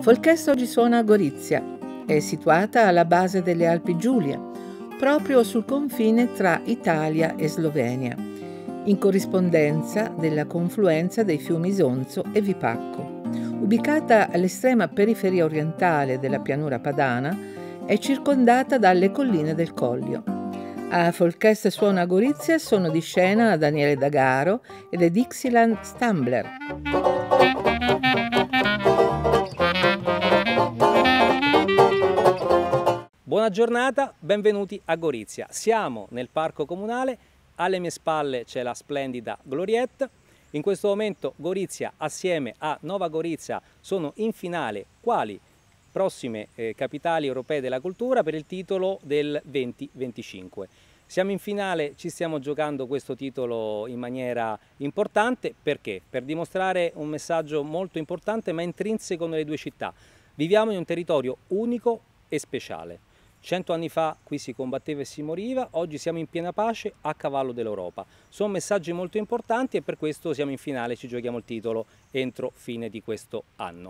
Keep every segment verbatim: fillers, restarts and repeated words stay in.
Folchest oggi suona a Gorizia. È situata alla base delle Alpi Giulie, proprio sul confine tra Italia e Slovenia, in corrispondenza della confluenza dei fiumi Isonzo e Vipacco. Ubicata all'estrema periferia orientale della pianura padana, è circondata dalle colline del Collio. A Folchest suona a Gorizia sono di scena Daniele D'Agaro ed è Dixieland Stumbler. Buona giornata, benvenuti a Gorizia. Siamo nel parco comunale, alle mie spalle c'è la splendida Gloriette. In questo momento Gorizia assieme a Nova Gorizia sono in finale quali prossime eh, capitali europee della cultura per il titolo del venti venticinque. Siamo in finale, ci stiamo giocando questo titolo in maniera importante perché? Per dimostrare un messaggio molto importante ma intrinseco nelle due città. Viviamo in un territorio unico e speciale. Cento anni fa qui si combatteva e si moriva, oggi siamo in piena pace a cavallo dell'Europa. Sono messaggi molto importanti e per questo siamo in finale, ci giochiamo il titolo entro fine di questo anno.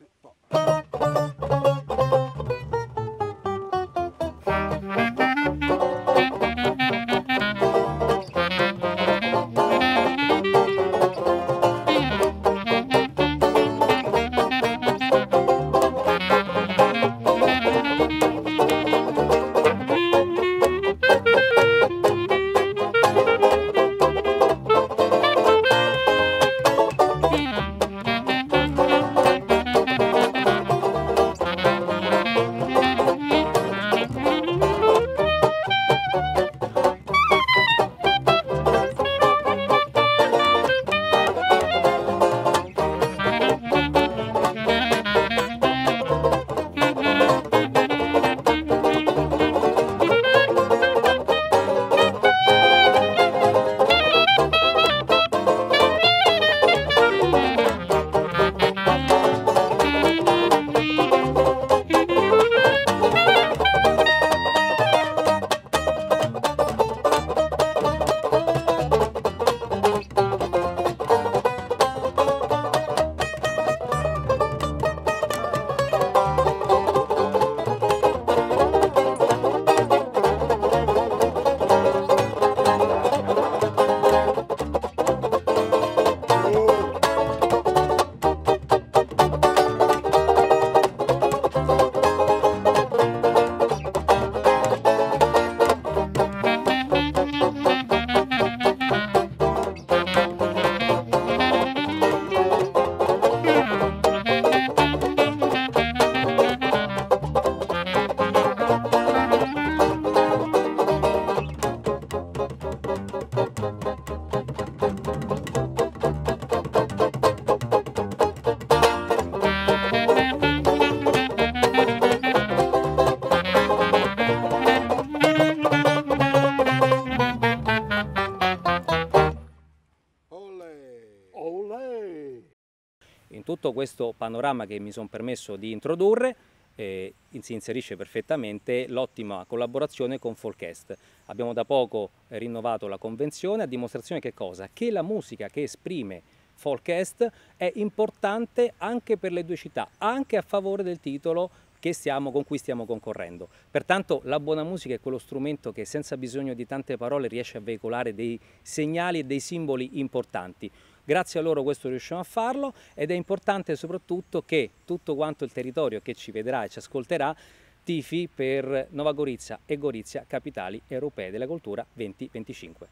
In tutto questo panorama che mi sono permesso di introdurre eh, si inserisce perfettamente l'ottima collaborazione con Folchest. Abbiamo da poco eh, rinnovato la convenzione a dimostrazione che cosa? Che la musica che esprime Folchest è importante anche per le due città, anche a favore del titolo che stiamo, con cui stiamo concorrendo. Pertanto la buona musica è quello strumento che senza bisogno di tante parole riesce a veicolare dei segnali e dei simboli importanti. Grazie a loro questo riusciamo a farlo ed è importante soprattutto che tutto quanto il territorio che ci vedrà e ci ascolterà tifi per Nova Gorizia e Gorizia, capitali europee della cultura venti venticinque.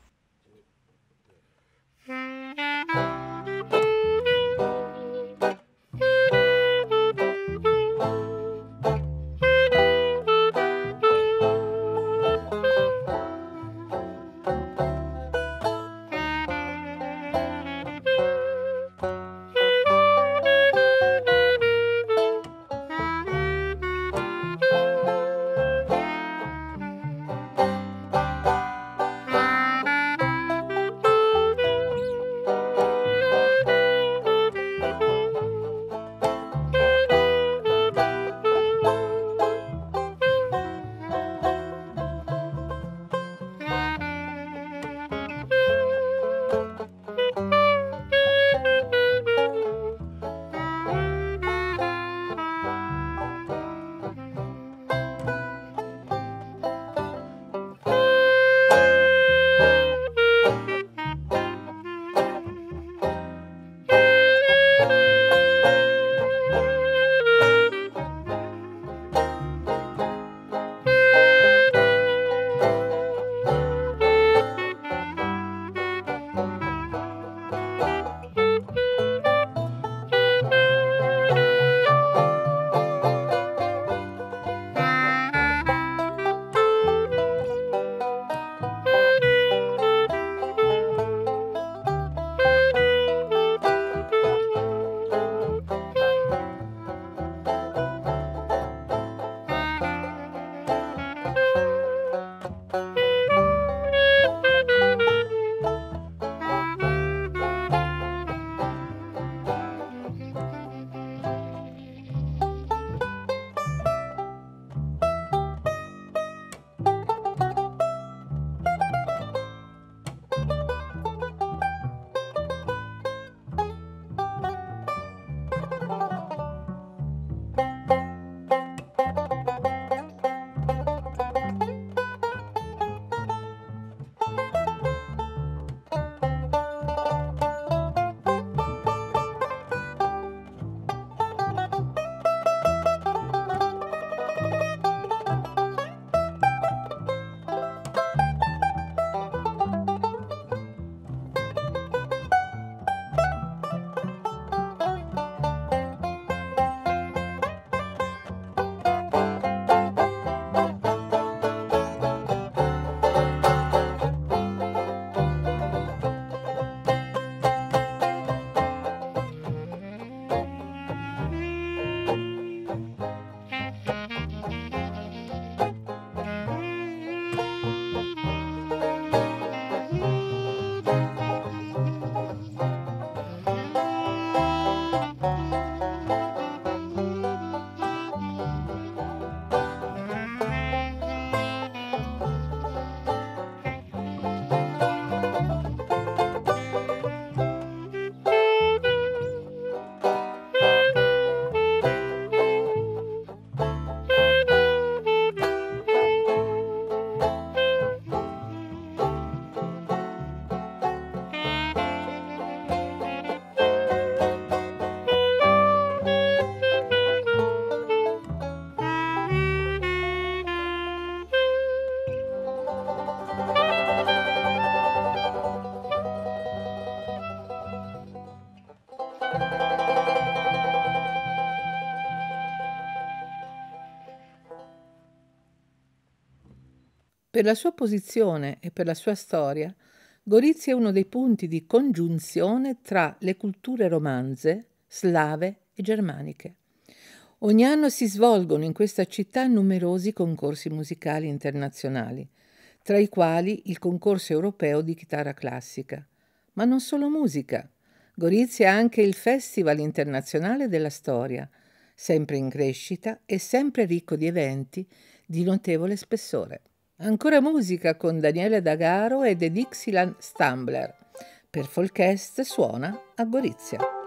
Per la sua posizione e per la sua storia, Gorizia è uno dei punti di congiunzione tra le culture romanze, slave e germaniche. Ogni anno si svolgono in questa città numerosi concorsi musicali internazionali, tra i quali il concorso europeo di chitarra classica. Ma non solo musica. Gorizia ha anche il Festival internazionale della storia, sempre in crescita e sempre ricco di eventi di notevole spessore. Ancora musica con Daniele D'Agaro e The Dixieland Stumbler. Per Folkest suona a Gorizia.